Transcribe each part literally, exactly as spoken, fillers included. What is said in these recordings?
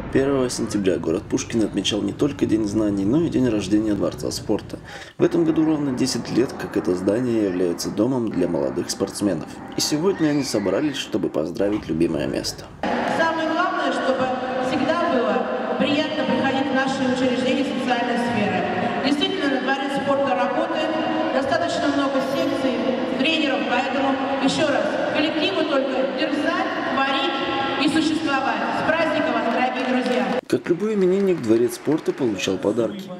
первого сентября город Пушкин отмечал не только День знаний, но и день рождения Дворца спорта. В этом году ровно десять лет, как это здание является домом для молодых спортсменов. И сегодня они собрались, чтобы поздравить любимое место. Самое главное, чтобы всегда было приятно приходить в наши учреждения социальной сферы. Действительно, на Дворец спорта работает достаточно много секций, тренеров, поэтому еще раз, коллективу только дерзать, творить и существовать. С праздником вас, дорогие друзья! Как любой именинник, Дворец спорта получал подарки.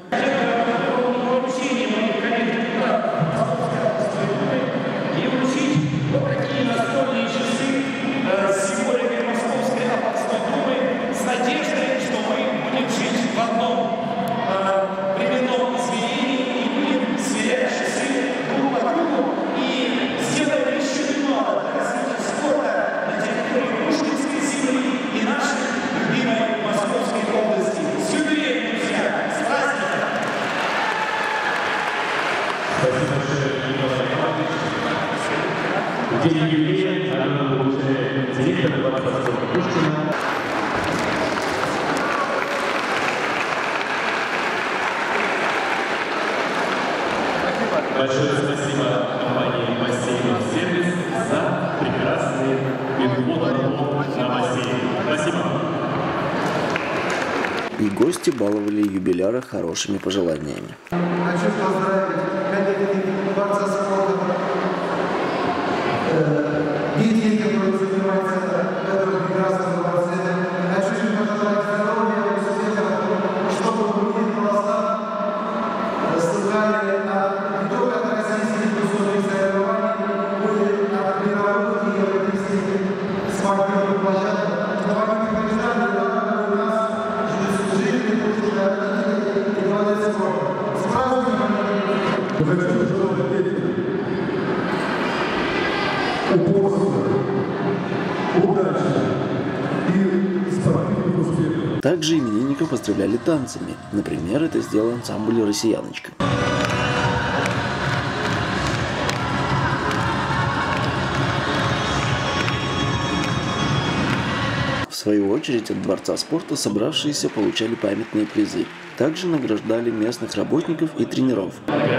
В день юбилея награду получает директор Дворца спорта Пушкина. Большое спасибо компании «Бассейнов Сервис» за прекрасный переход на бассейн. Спасибо. И гости баловали юбиляра хорошими пожеланиями. Хочу поздравить коллег Дворца спорта, детей, которые занимаются в этом прекрасном дворце. Хочу им пожелать здоровья, успехов, чтобы другие голоса слыхали не только от российских высоких соревнований, были от мировых и европейских спортивных площадок, чтобы они побеждали у нас жители Пушкина и Дворец спорта. С праздником! Также именинников поздравляли танцами. Например, это сделал ансамбль «Россияночка». В свою очередь от Дворца спорта собравшиеся получали памятные призы. Также награждали местных работников и тренеров.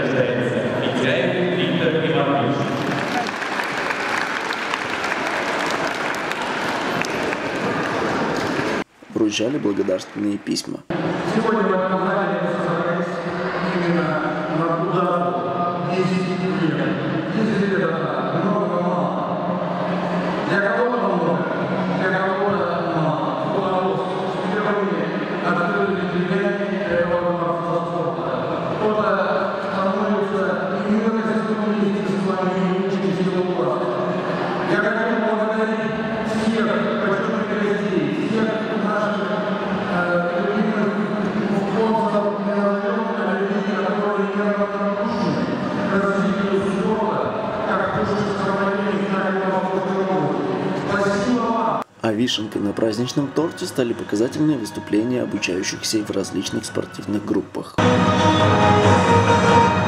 Вручали благодарственные письма. Сегодня в этом зале собрались именно на удар десять лет. десять лет это много-мало. Для кого-то много, для кого-то мало. Кто-то впервые открыли двери этого Дворца спорта. Кто-то становится именно с вами учить его класса. Я хочу поблагодарить всех почетных гостей, всех наших любимых спонсоров международных людей, которые неравно нужны развитию спорта, как Пушкинского района, так и Московской области. Спасибо вам! А вишенкой на праздничном торте стали показательные выступления обучающихся в различных спортивных группах.